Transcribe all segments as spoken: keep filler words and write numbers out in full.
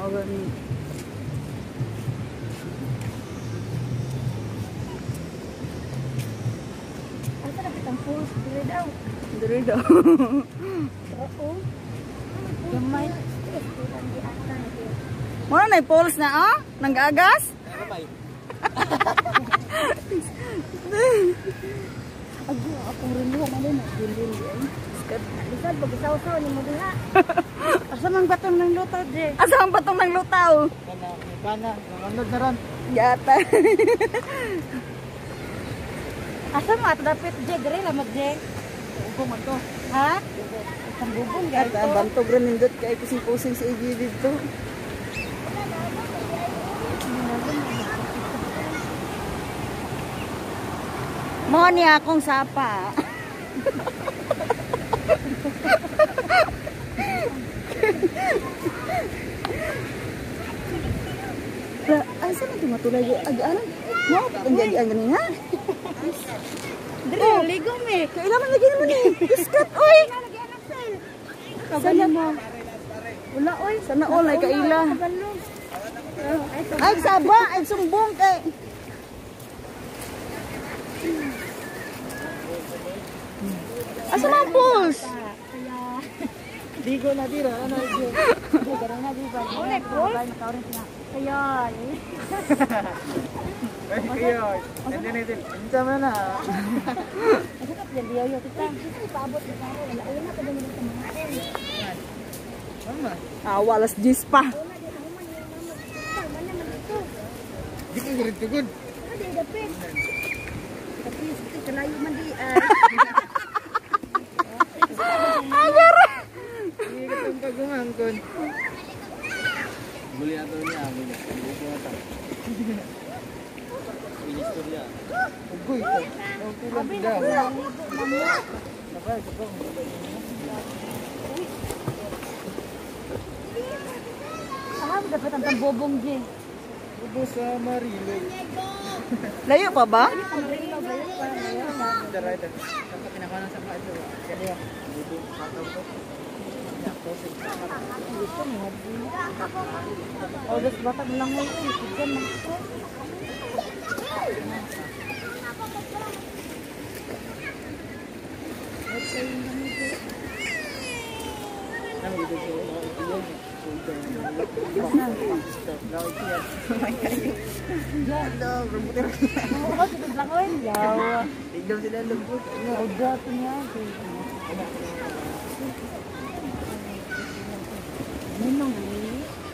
O gani. Asa na kitang pulse dire daw. Dire daw. Oo. Gamay. Mo na pulse na ah? Nang-agas? Ago ako rin mo man na gulil ay. Skat. Lisod pag isaw-saw ni mo diha. Asa mang batong ng lutaw, Je? Asa mang batong ng lutaw? Kana, kana, namanod na ron. Yata. Asa mo ato dapit Je dire lamad Je. Bubong man to. Ha? Isang bubong guys. At bantog rin nindot kay kusing-kusing sa igi dito. Mo ni akong sapa. Lah, asa na tumatulay yung aga-anan? Mo, pagkandiyan ganina. Dire ligo me. Kailangan lagi naman eh. Iskat, oy! Kabalo mo. Wala oy. Sana all ay kaila. Kabalo. Ay, saba! Ay, sumbong kay... Asa mga pulse? Kaya Digo na dira, ano digo. Digo na di ba? Ulit pulse. Kaya Ay, kayo. Nandiyan natin. Insa man na. Asa ka diyan diyo yo kita. Paabot na ako. Wala una pa din sa mga. Mama. Ah, walas jis pa. Di ka rin tugod. Ade dapit. Tapi kalayo man di ay. Agar! Hindi ka itong pagumangkon. Muli ato niya, muli. Buko na ito. Inistorya. Ugoy ito. Ang tulang daw. Sabay, sabay. Ah, dapat ang tambobong je. Ubo sa Marilog. Layo pa ba? Ito, right. Dapat pinakanan sa mga ito. Kaya, bubo. Ataw ko. Oh, das bata lang mo ito. Diyan lang ito. Ano dito siya? Oh, sige lang oy. Yawa. Tignan sila lubot. Oh, dati niya. Minong ni.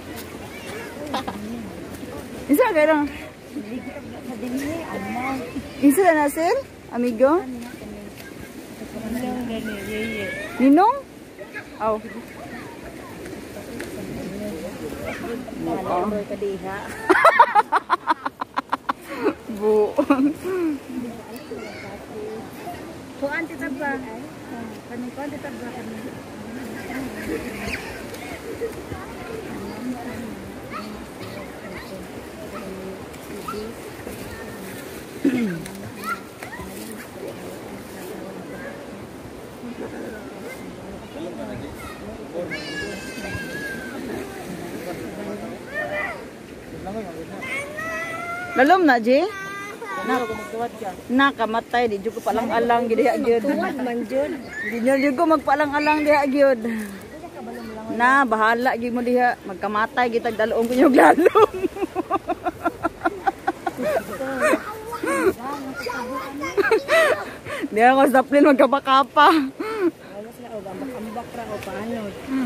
Isa ka lang. Sa dinhi amang. Isa ka na, sir? Amigo? Minong gani yeye. Ninong? Aw. Wala ka diha. Bu. Kuan tita ba? Kani kuan tita ba kani? Lalom na, Ji? Na, magtuwad ka. Nakamatay, di jud ko palang-alang gid diha gyud. Tuwad man jud. Di na jud ko magpalang-alang diha gyud. Na bahala gyud mo diha, magkamatay gitag dalong ko yung lalom. Di ako sa plane magkapakapa. Wala sila o ambak-ambak ra o paano.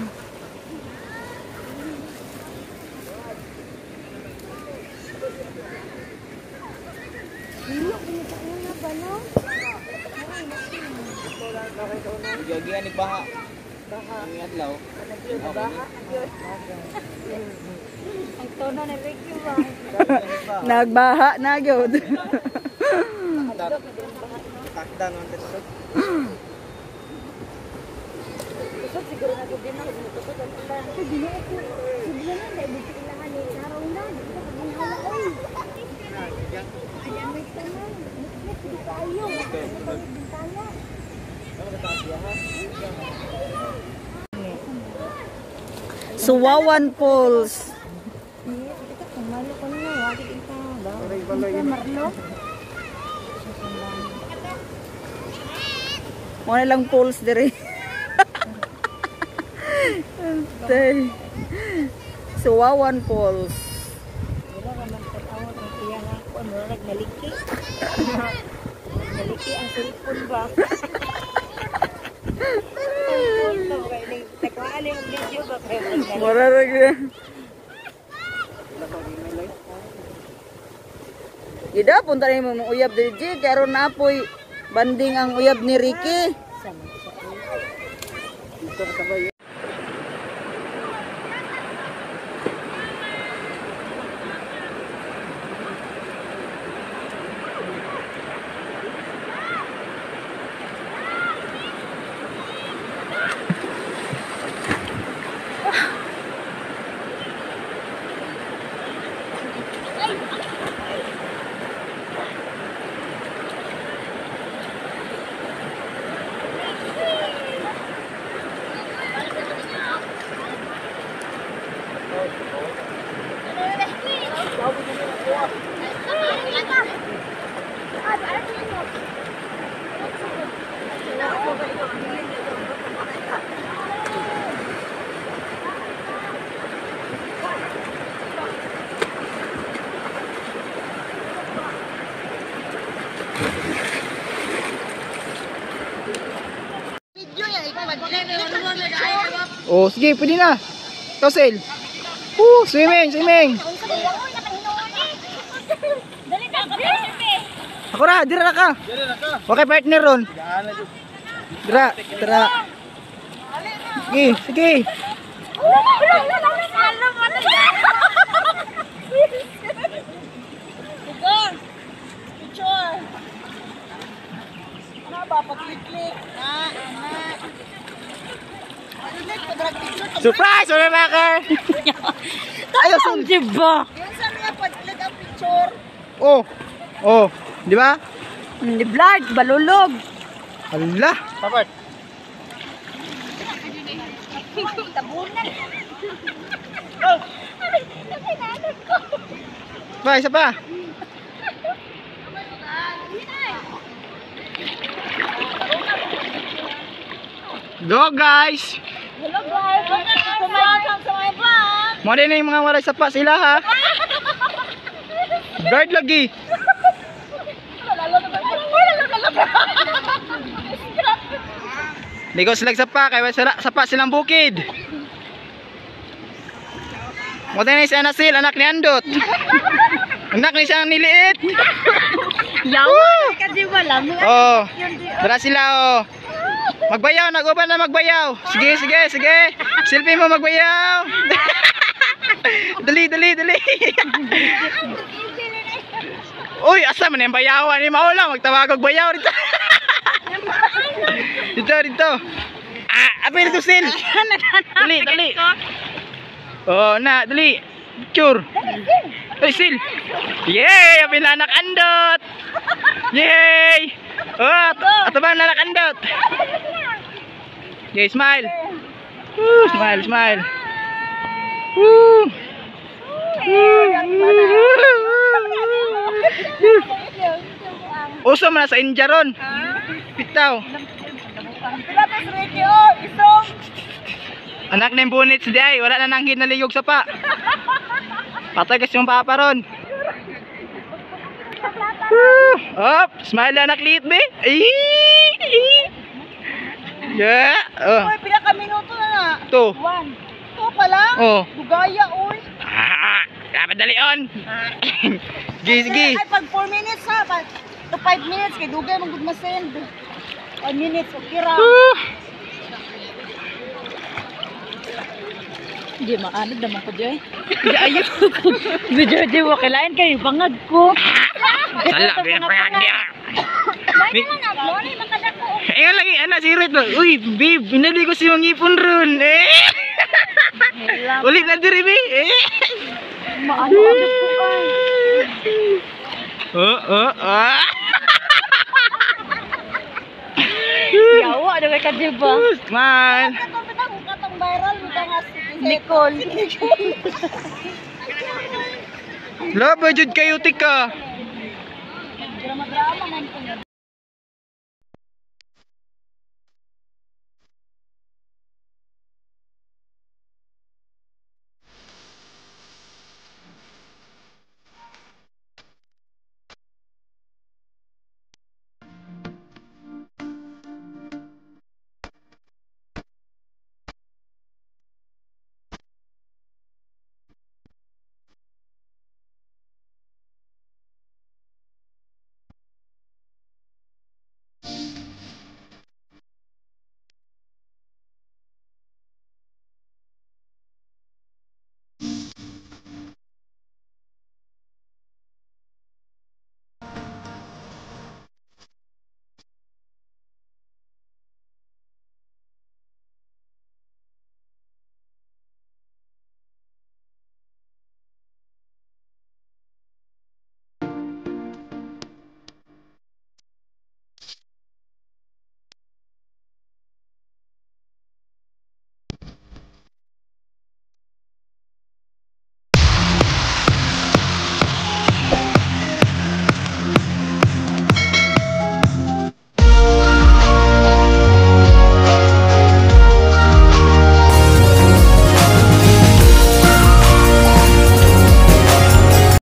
Gigian ni baha. Baha. Ang adlaw. Baha. Ang tono na Ricky ba? Nagbaha na gyud. Takdan man dito. Kusog siguro na gud din ako kusog ang ulan. Hindi na ako. Hindi na na dito ilangan ni araw na. Dito ka ginhala oy. Ayan may tanan. Dito tayo. Bintana. Suwawan Falls. Marlo. Muna lang pools dire. Tay. Suwawan Falls. Wala naman tatawa ng iya nga ako. Ano na nagmaliki? Nagmaliki ang cellphone ba? Cellphone ba? Takwaan yung video ba? Mura lagi. Ida, punta rin mo mong uyab diri G. Kaya ron na po'y banding ang uyab ni Ricky. Oh, sige, pwede na. Tosel. Uh, swimming, swimming. Dali ka, Ako ra, dira na ka. Dira na ka. Okay, partner ron. Dira, dira. Sige, sige. Picture. Ano ba? Pag-click-click. Ah, ah. Surprise, Ore Maker. Ayos, di ba? Yun sa mga pag-click ang picture. Oh. Oh, di ba? Hindi blood, balulog. Hala. Dapat. Tabunan. Pa, isa pa. Go guys. Hello guys. Welcome to my vlog. Mo din yung mga walay sapa sila ha. Guard lagi. Ligo sila sapa kay wala sapa silang bukid. Mo din si Anasil anak ni Andot. Anak ni siyang niliit. Yawa ka di ba lang? Oh. Dara sila oh. Magbayaw, nag-uban na magbayaw. Sige, sige, sige. Selfie mo magbayaw. Dali, dali, dali. Uy, asa man yung bayawan ni Maula? Magtawag og bayaw dito. Dito, dito. Ah, apil to Sil. Dali, dali. Oh, na, dali. Picture. Ay, Sil. Yay, apil na anak Andot. Yay. Oh, ato ba na anak Andot? Okay, smile. Woo, smile, smile. Woo. Uso man sa India ron. Pitaw. Anak na yung bunit si Day. Wala na nang hinaligog sa pa. Patay kasi yung papa ron. Up, smile anak liit be. Yeah. Oh. Uy, pila ka minuto na na. To. One. To pa lang? Oh. Dugaya, uy. Ah, dapat dali on. Sige, sige. Ay, pag four minutes ha. Pag to five minutes, kay dugay mong good masend. five minutes, okay ra. Uh. Hindi maanod naman ko Joy. Hindi ayaw ko. Video di mo kailain kayo pangag ko. Sala, bilang pangag niya. May naman na mo ni makadako. Ayun lagi anak si Red. Uy, babe, binali ko si mga ipon ron. Eh. Ulit na diri be. Eh. Maano-ano ko ay. Oh, oh, ah. Yawa na may kadiba. Smile. Ito pinang katong viral. Ito nga si Nicole. Love, jud kayo tika. Drama-drama man po.